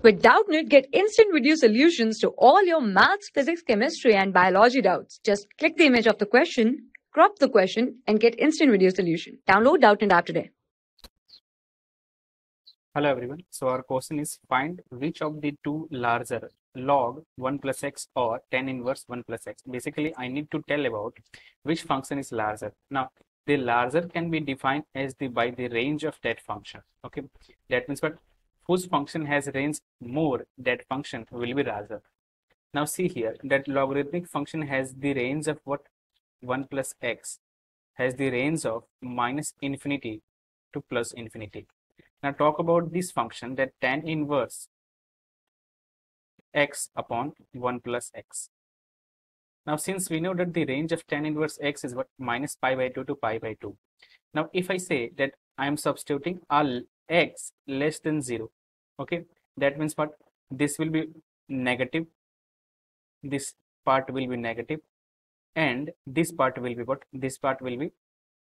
With Doubtnut, get instant video solutions to all your maths, physics, chemistry, and biology doubts. Just click the image of the question, crop the question, and get instant video solution. Download Doubtnut app today. Hello everyone. So our question is, find which of the two larger, log 1 plus x or tan inverse 1 plus x. Basically, I need to tell about which function is larger. Now, the larger can be defined as by the range of that function. Okay, that means what, whose function has range more, that function will be larger. Now see here, that logarithmic function has the range of what, 1 plus x, has the range of minus infinity to plus infinity. Now talk about this function, that tan inverse x upon 1 plus x. Now since we know that the range of tan inverse x is what, minus pi by 2 to pi by 2. Now if I say that I am substituting all x less than 0, okay, that means what, this will be negative, this part will be negative, and this part will be what, this part will be,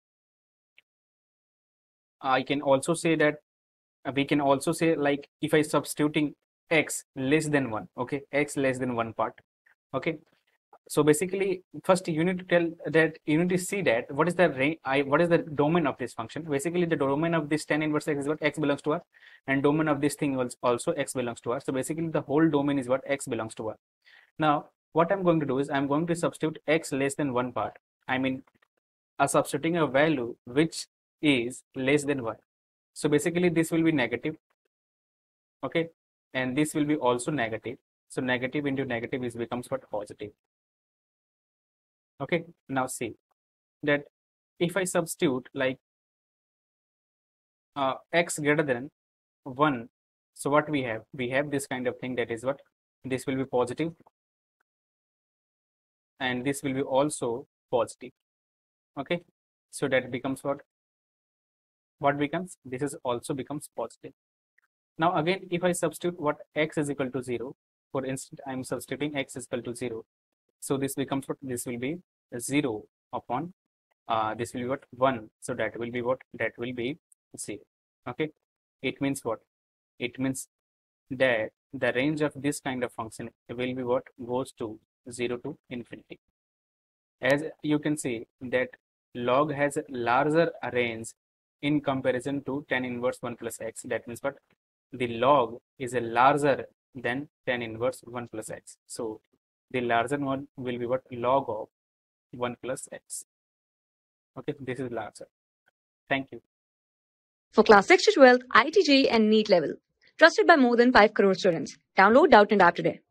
I can also say that we can also say, like, if I substituting x less than 1, okay, x less than 1 part, okay. So basically, first you need to tell that, you need to see that what is the range, what is the domain of this function. Basically, the domain of this tan inverse x is what, x belongs to R, and domain of this thing was also x belongs to R. So basically, the whole domain is what, x belongs to R. Now, what I'm going to do is I'm going to substitute x less than 1 part. I mean, substituting a value which is less than 1. So basically, this will be negative, okay, and this will be also negative. So negative into negative is becomes what, positive. Okay, now see that if I substitute like x greater than 1, so what we have this kind of thing, that is what, this will be positive and this will be also positive. Okay, so that becomes what becomes, this is also becomes positive. Now again, if I substitute what, x is equal to 0, for instance I am substituting x is equal to 0, so this becomes what, this will be 0 upon this will be what, 1, so that will be what, that will be 0. Okay, it means what, it means that the range of this kind of function will be what, goes to 0 to infinity. As you can see that log has a larger range in comparison to tan inverse 1 plus x. That means what, the log is a larger than tan inverse 1 plus x. So the larger one will be what, log of 1 plus x. Okay, this is larger. Thank you. For class 6 to 12, IIT JEE and NEET level. Trusted by more than 5 crore students. Download Doubtnut app today.